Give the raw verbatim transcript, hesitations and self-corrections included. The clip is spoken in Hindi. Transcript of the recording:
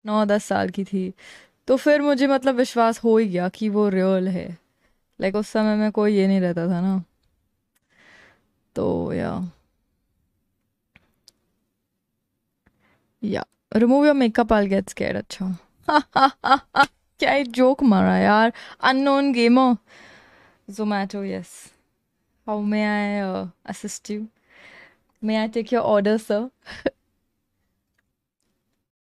नौ दस साल की थी। तो फिर मुझे मतलब विश्वास हो ही गया कि वो रियल है। लाइक उस समय में कोई ये नहीं रहता था ना। तो या या remove your makeup I get scared. अच्छा क्या ही जोक मारा यार। Unknown gamer. Zomato yes. How may I assist you? May I take your order sir?